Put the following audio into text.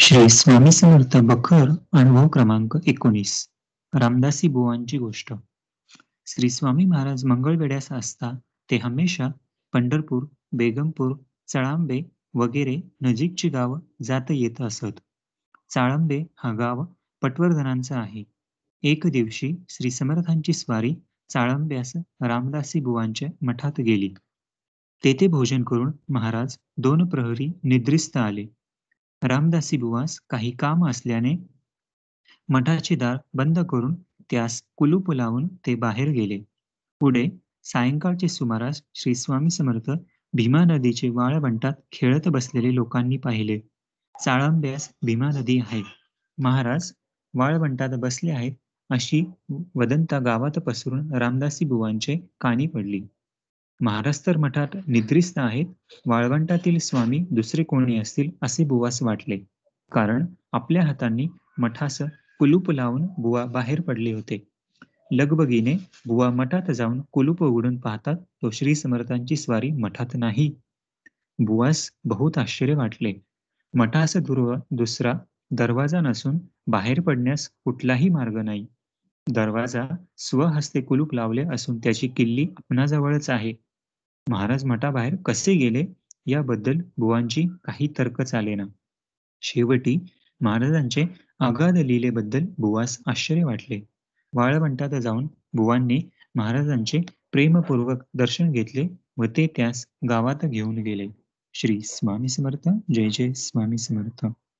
श्री स्वामी समर्थ बखर अनुभव क्रमांक 19. रामदासी बुवांची गोष्ट. श्री स्वामी महाराज मंगळवेढ्यास असता ते हमेशा पंढरपूर, बेगमपूर, चळांबे वगैरे नजीकची गाव जात येत असत. चाळंबे हा गाव पटवर्धनांचा आहे. एक दिवशी श्री समर्थांची स्वारी चाळंब्यास रामदासी बुवांच्या मठात गेली. तेथे भोजन करून महाराज 2 प्रहरी निद्रिस्त आले. रामदासी बुवास काही काम असल्याने मठाचे दार बंद करून त्यास कुलूप लावून ते बाहेर गेले. पुढे सायंकाळचे सुमारास श्री स्वामी समर्थ भीमा नदीचे वाळवंटात खेळत बसलेले लोकांनी पाहिले. चाळंब्यास भीमा नदी आहे. महाराज वाळवंटात बसले आहेत अशी वदंता गावात पसरून रामदासी बुवांचे कानी पडली. महाराज तर मठात निद्रिस्त आहेत, वाळवंटातील स्वामी दुसरे कोणी असतील असे बुवास वाटले. कारण आपल्या हातांनी मठास कुलूप लावून बुवा बाहेर पडले होते. लगबगीने बुवा मठात जाऊन कुलूप उघडून पाहतात तो श्री समर्थांची स्वारी मठात नाही. बुवास बहुत आश्चर्य वाटले. मठास दुसरा दरवाजा नसून बाहेर पडण्यास कुठलाही मार्ग नाही. दरवाजा स्वहस्ते कुलूप लावले असून त्याची किल्ली आपणाजवळच आहे. महाराज मठाबाहेर कसे गेले याबद्दल बुवांची काही तर्क चालेना. शेवटी महाराजांचे अगाध लीलेबद्दल बुवास आश्चर्य वाटले. वाळवंटात जाऊन बुवांनी महाराजांचे प्रेमपूर्वक दर्शन घेतले व ते त्यास गावात घेऊन गेले. श्री स्वामी समर्थ. जय जय स्वामी समर्थ.